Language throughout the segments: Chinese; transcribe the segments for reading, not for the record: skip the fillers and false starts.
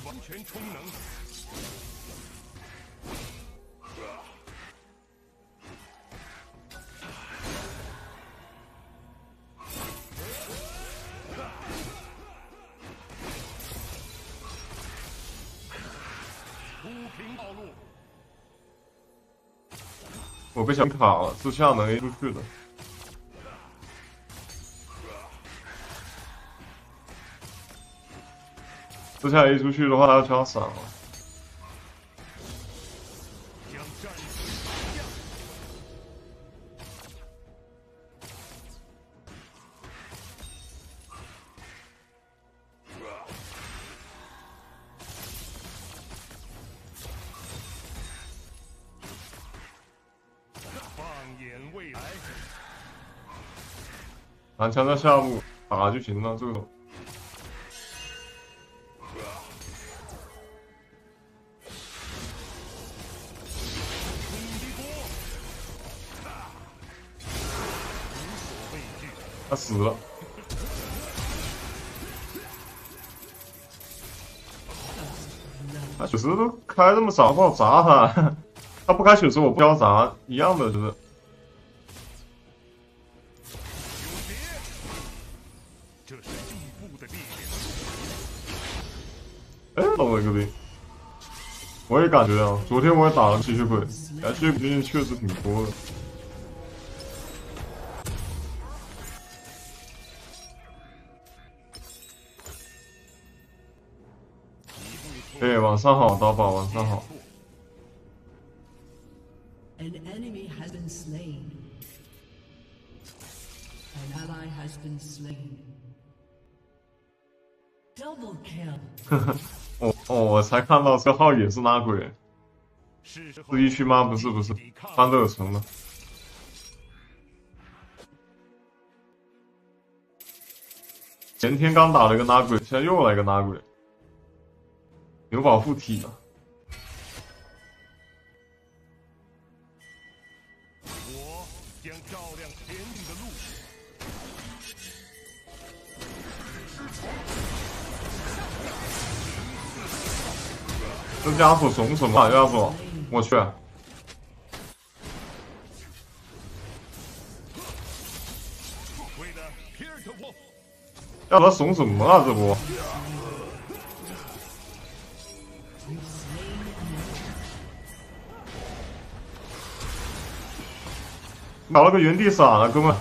完全充能。铺平道路。 我被小卡了，自下能 A 出去的。 这下 A 出去的话，他要枪闪了。 放眼未来， 蓝枪在下路打就行了，这种。 他死了，他血丝都开这么早，不好砸他。他不开血丝，我不要砸，一样的就是。 这是进步的力哎， 量。 漏了一个兵，我也感觉啊，昨天我也打了吸血鬼，吸血鬼最近确实挺多的。 对，晚上好，刀宝，晚上好。 An enemy has been slain. An ally has been slain. Double kill. 我才看到这号也是拉鬼，是一区吗？不是，翻热城了。前天刚打了一个拉鬼，现在又来一个拉鬼。 有保护体了， 我将照亮前进的路。 这家伙怂什么？家伙，我去！要他怂什么啊？这波！ 搞了个原地闪了，哥们！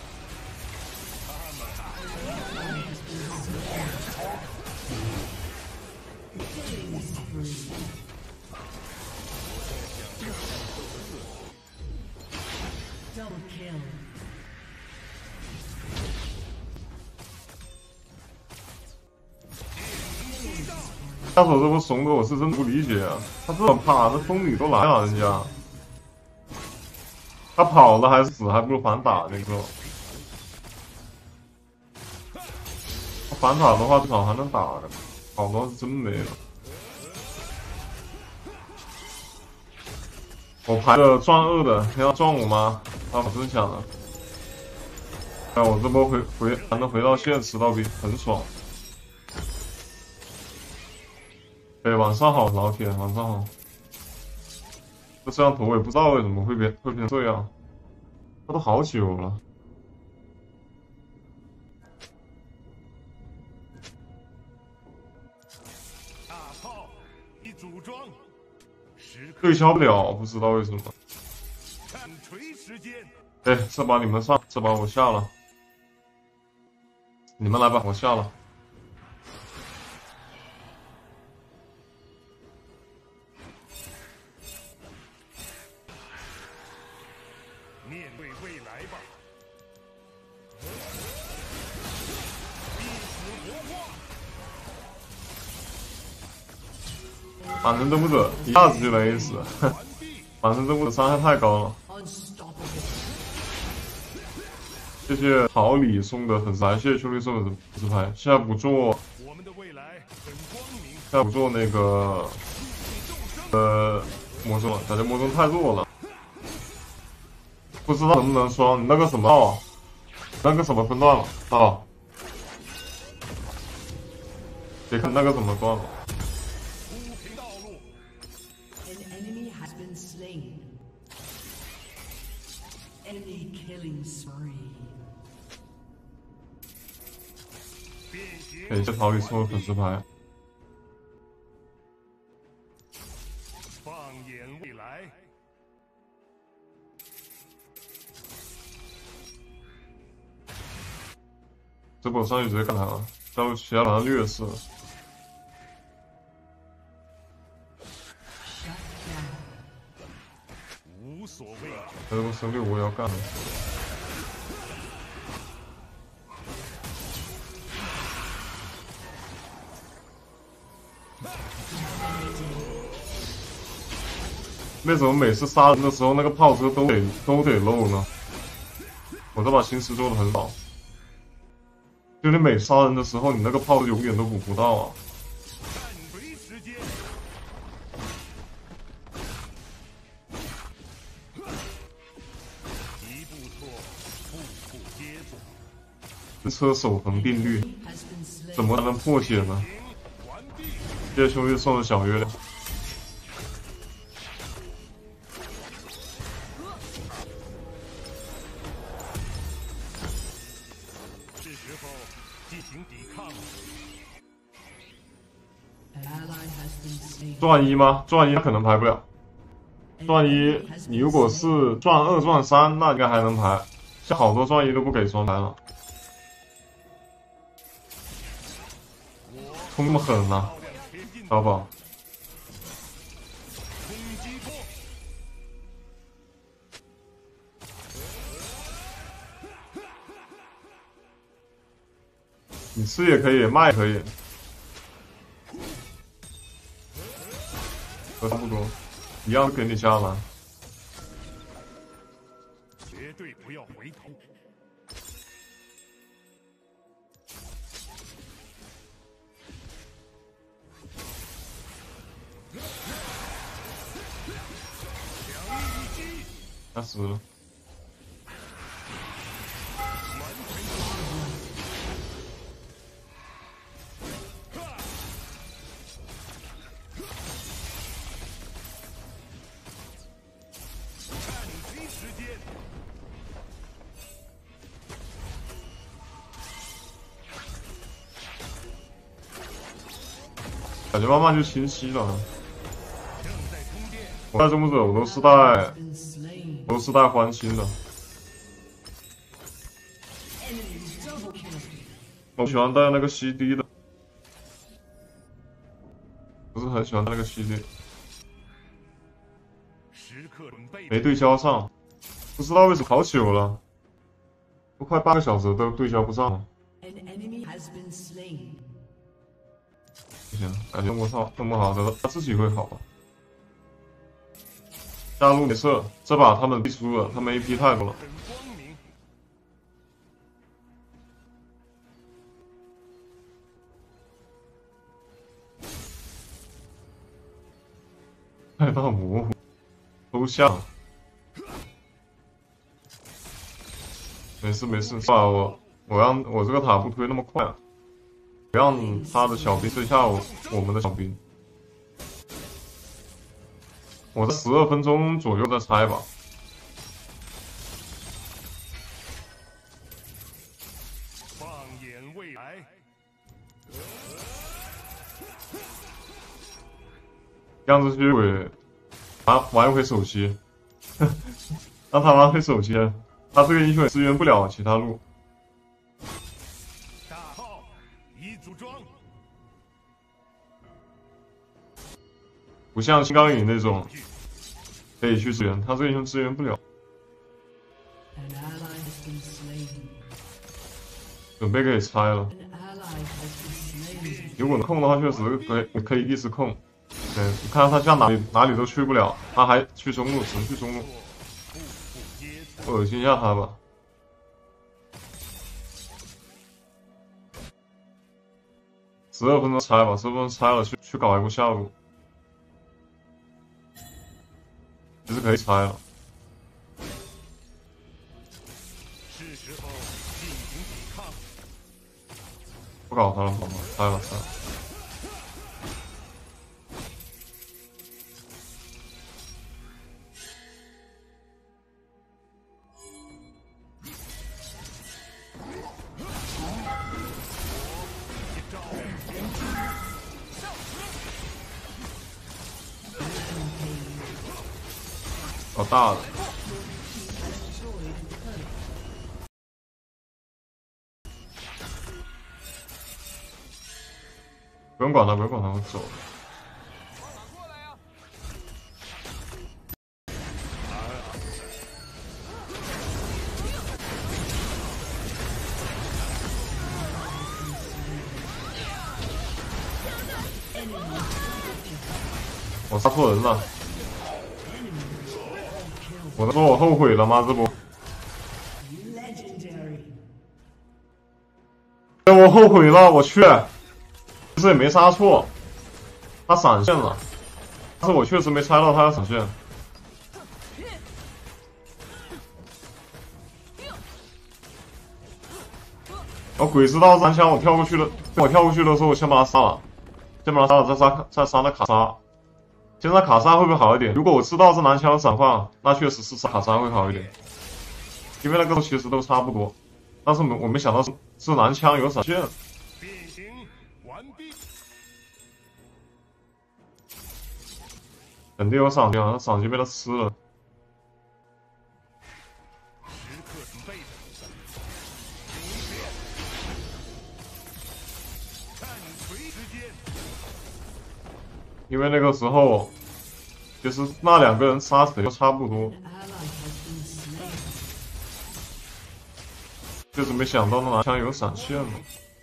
下手这波怂的，我是真不理解啊！他这么怕，那风女都来了，人家。 他跑了还是死，还不如反打那个。他反打的话，至少还能打的，跑的话是真没了。我排个赚2的，你要赚我吗？啊，我真想了。哎，我这波还能回到线吃到兵，很爽。哎，晚上好，老铁，晚上好。 这摄像头我也不知道为什么会变成这样，它都好久了。 大炮，你组装， 对消不了，不知道为什么。 战锤时间。 哎，这把你们上，这把我下了。你们来吧，我下了。 面对未来吧，必死活化。 反正征服者一下子就能 A 死，反正征服者伤害太高了。谢谢桃李送的粉丝牌，谢谢兄弟送的粉丝牌。现在不做， 我们的未来很光明。 现在不做那个魔兽了，感觉魔兽太弱了。 不知道能不能双？你那个什么道，那个什么分段了道？别看那个怎么断了。 好几抽粉丝牌。 放眼未来， 这波我上去直接干他了，要不其他把他虐死了。 无所谓。 这波升6我也要干了。为什么每次杀人的时候那个炮车都得漏呢？我这把心思做的很好，就你每杀人的时候，你那个炮永远都补不到啊。 战锤时间，一步错，步步接住。 车守恒定律，怎么才能破解呢？ 完毕。 谢谢兄弟送的小月亮。 是时候进行抵抗了。 An ally has been slain. 钻1吗？钻1他可能排不了。钻1，你如果是钻2、钻3，那应该还能排。像好多钻1都不给双排了。 冲那么狠呢、啊，小宝。你吃也可以，卖也可以，差不多，一样给你下来。 绝对不要回头。 他死了。感觉慢慢就清晰了。我带终结者，我都是带欢心的。我喜欢带那个 CD 的，不是很喜欢那个 CD。没对焦上，不知道为什么好久了，都快8个小时都对焦不上了。不行，感觉弄不好的他自己会好吧。 下路没事，这把他们必输了，他们 AP 太多了。太大模糊，抽象。没事没事，算了，我让我这个塔不推那么快，不让他的小兵追下我们的小兵。 我在12分钟左右再拆吧。 放眼未来， 让这些鬼玩一回手机，让他玩回手机，他这个英雄也支援不了其他路。 大号已组装， 不像青钢影那种可以去支援，他这个英雄支援不了。准备可以拆了。如果能控的话，确实可以一直控。对，你看他像哪里都去不了，他还去中路，只能去中路。我恶心一下他吧。12分钟拆吧，12分钟拆了，去搞一波下路。 其实可以拆了， 是时候进行抵抗。 不搞他了，好吗？拆了，拆了。 搞大了。不用管他，不用管他，我走了。我杀错人了，我都说我后悔了吗？这不，我后悔了，我去，其实也没杀错，他闪现了，但是我确实没猜到他要闪现。我鬼知道三枪，我跳过去了，我跳过去的时候，我先把他杀了，再杀那卡莎。现在卡莎会不会好一点？如果我知道是男枪闪话，那确实是卡莎会好一点，因为那个其实都差不多。但是我没想到是男枪有闪现。 变形完毕。 肯定有赏金啊，那赏金被他吃了。 时刻准备着。战锤时间。 因为那个时候，其实那两个人杀死的差不多，就是没想到那拿枪有闪现了。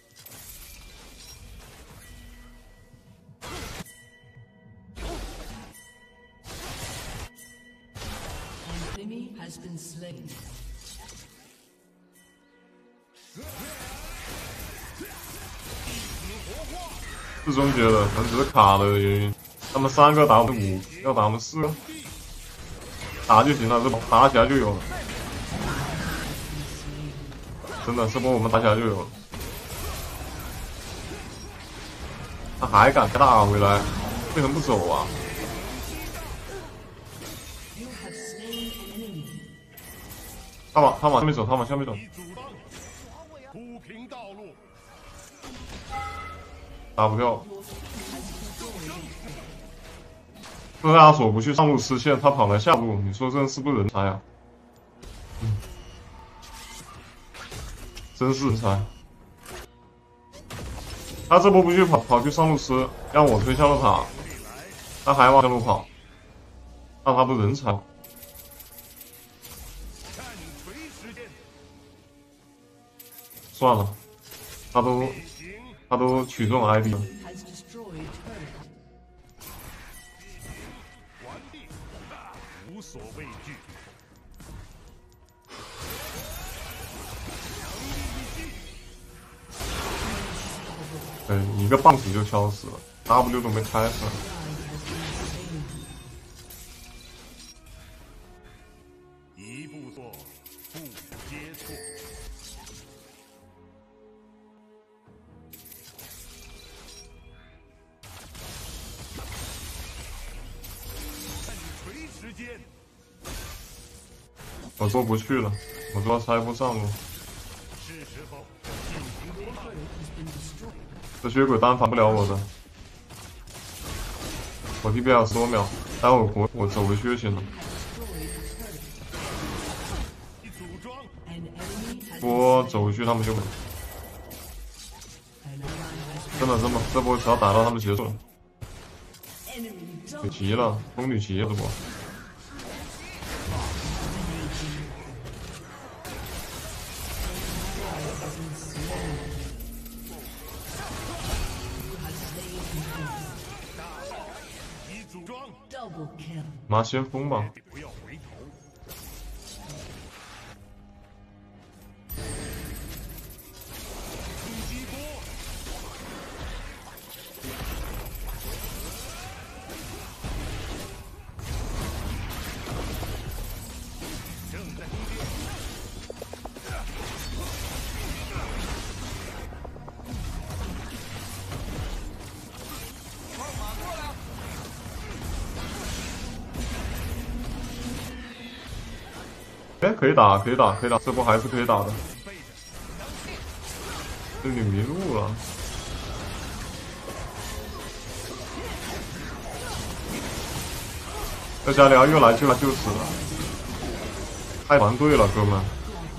是终结的，可能只是卡的原因。他们3个打我们5，要打我们4个，打就行了，这打起来就有了。真的，这波我们打起来就有了。他还敢打回来，为什么不走啊？他往下面走，他往下面走。 铺平道路。 打不掉。这阿索不去上路吃线，他跑来下路，你说这是不是人才啊？真是人才。他这波不去跑去上路吃，让我推下路塔，他还往下路跑，那他不是人才？算了，他都取这种 ID 了。 无所畏惧。 一个棒体就敲死了 ，W 都没开出来。 一步错，步皆错。战锤时间。 我说不去了，我说拆不上路。 是时候进行夺号。 这血鬼单反不了我的，我 DPS 10多秒，待会儿我走回去就行了。我走回去他们就没。真的，这波只要打到他们结束了。给急了，风女急了这波。妈先锋吧。 不要回头。正在攻击。 哎，可以打，可以打，可以打，这波还是可以打的。这里迷路了。 这加里奥又来救死了，太团队了，哥们。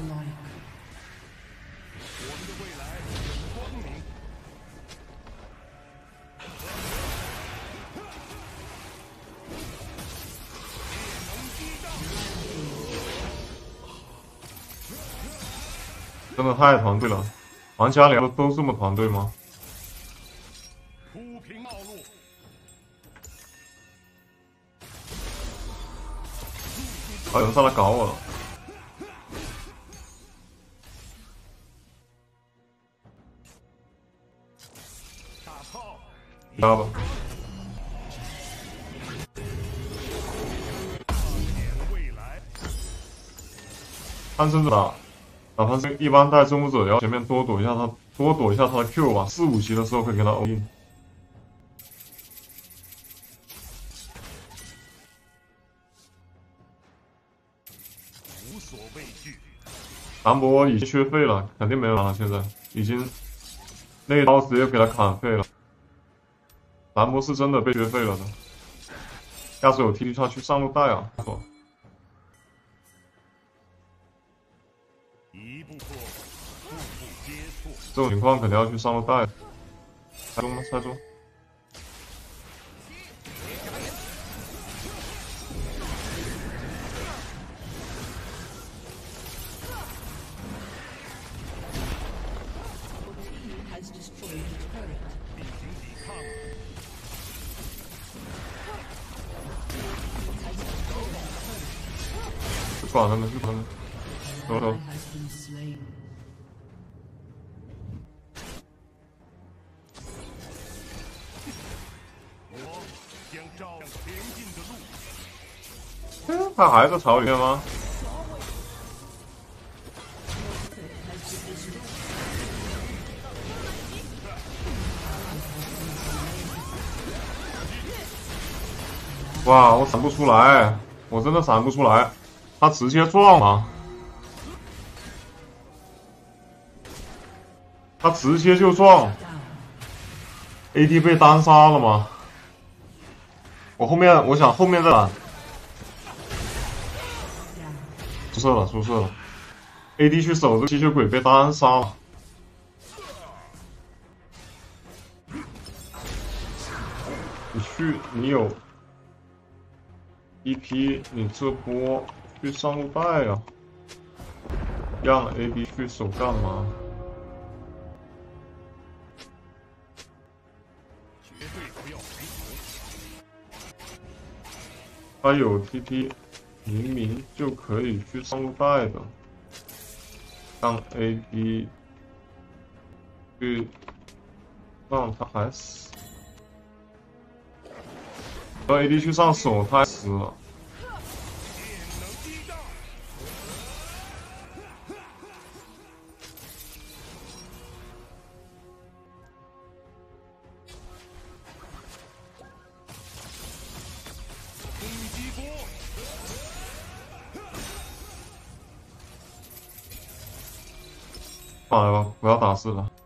真的太团队了，玩家聊的都这么团队吗？有人上来搞我了，打吧。潘森打潘森一般带征服者，然后前面多躲一下他的 Q 吧，4、5级的时候可以给他 all in。 无所畏惧。 兰博已经缺费了，肯定没有了，现在已经那一刀直接给他砍废了。兰博是真的被缺费了的，要是有 TP 上去上路带啊，不错。 一步错，步步皆错。 这种情况肯定要去上路带。猜中吗？猜中。管他们，管他们，走走。 我将照亮前进的路。 他还在草里面吗？哇，我闪不出来，我真的闪不出来。他直接撞吗？他直接就撞 ，AD 被单杀了吗？我想后面再打，出事了 ，AD 去守这个吸血鬼被单杀了。你有EP， 你这波。去上路带啊！让 AD 去守干嘛？ 绝对不要回头。 他有 TP， 明明就可以去上路带的，让 AD 去让他还死，让 AD 去上手，他还死了。上来吧，不要打4了。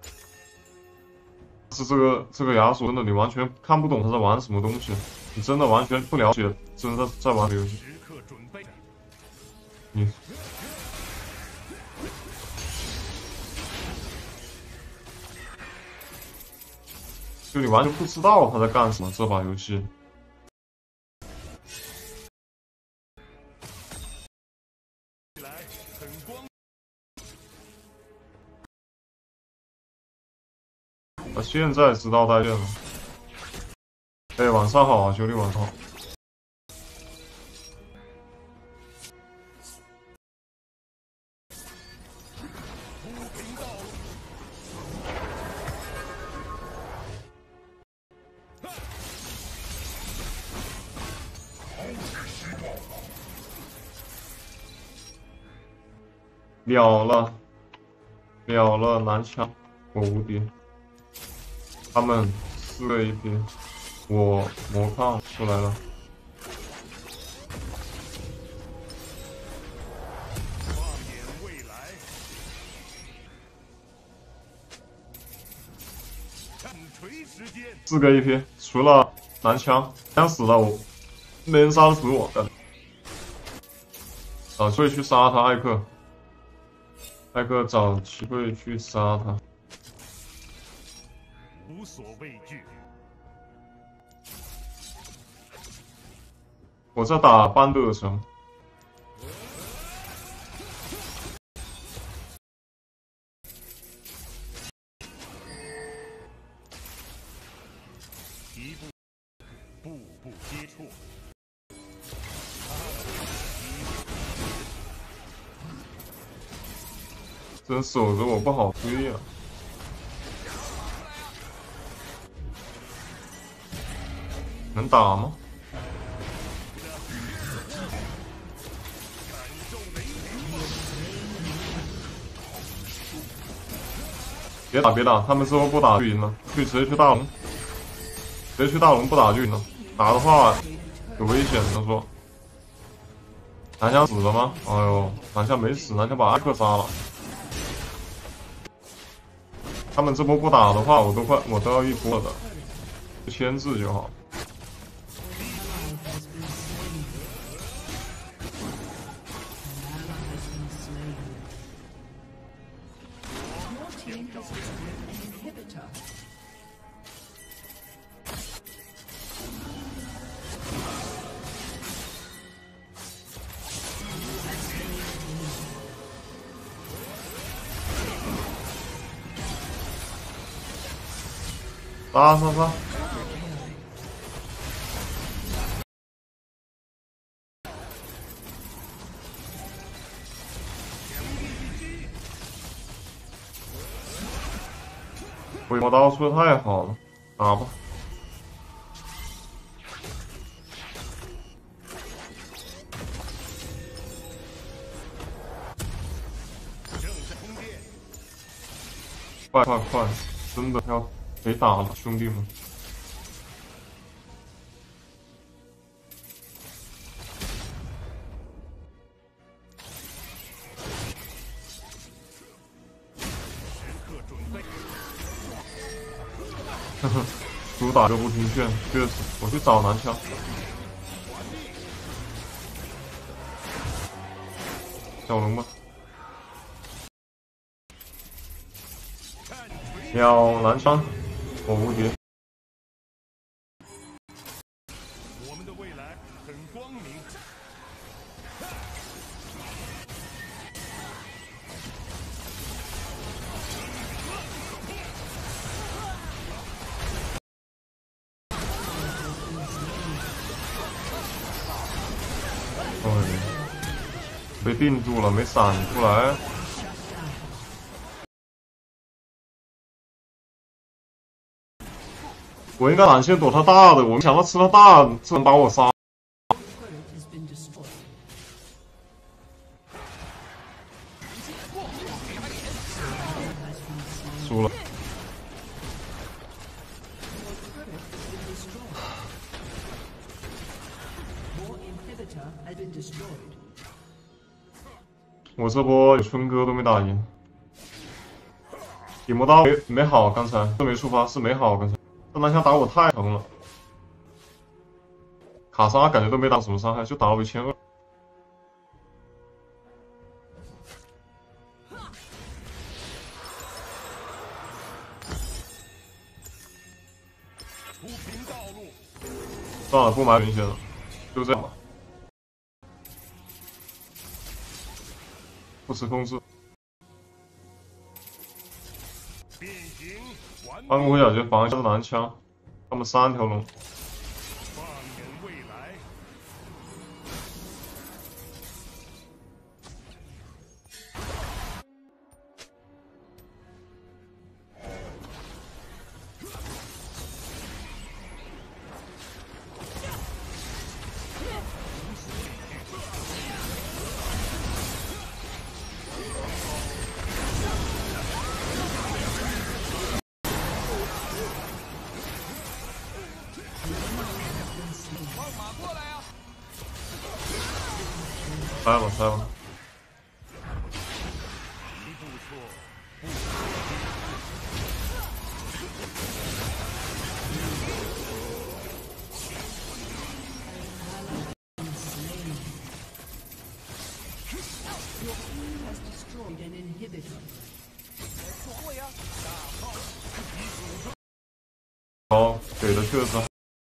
是这个亚索真的，你完全看不懂他在玩什么东西，你真的完全不了解，真的在玩这个游戏。 时刻准备。 你就你完全不知道他在干什么这把游戏。我现在知道带线了。哎，晚上好啊，兄弟，晚上好。秒了男枪，我无敌。他们4个EP，我魔抗出来了。 放眼未来，战锤时间。 4个EP，除了男枪，枪死了我。 没人杀得死我的。找机会去杀他，艾克。艾克找机会去杀他。 无所畏惧。 我在打班德尔城。 一步步步接触。 这守着我不好推呀、能打吗？别打别打，他们之后不打就赢了，直接去大龙，直接去大龙不打就赢了，打的话有危险。他说，南枪死了吗？哎呦，南枪没死，南枪把艾克杀了。他们这波不打的话，我都要一波的，牵制就好。杀杀杀！鬼魔刀出的太好了，打吧！快快快！真的要得打了，兄弟们！呵呵，主打就不听劝，确实，我去找南枪。小龙吧。要南枪，我无敌。 我们的未来很光明。 被定住了，没闪出来。我应该闪现躲他大的，我没想到吃他大，这能把我杀。输了。我这波有春哥都没打赢，野魔刀没好，刚才这没触发是没好，刚才这南枪打我太疼了，卡莎感觉都没打什么伤害，就打了我1200。算了，不买明显了，就这样吧。不吃控制。翻过小节防一下南枪，他们3条龙。 放眼未来。 拆吧，拆吧。 给的确实。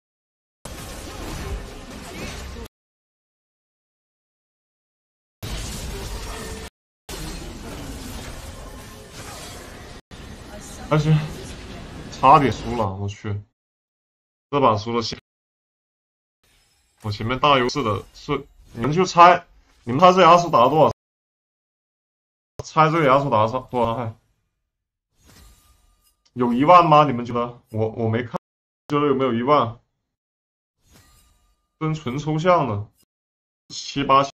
但是差点输了，我去，这把输了我前面大优势的是，你们就猜，你们猜这亚索打了多少？猜这个亚索打了多少伤害？有1万吗？你们觉得？我没看，觉得有没有1万？跟纯抽象的7、8千。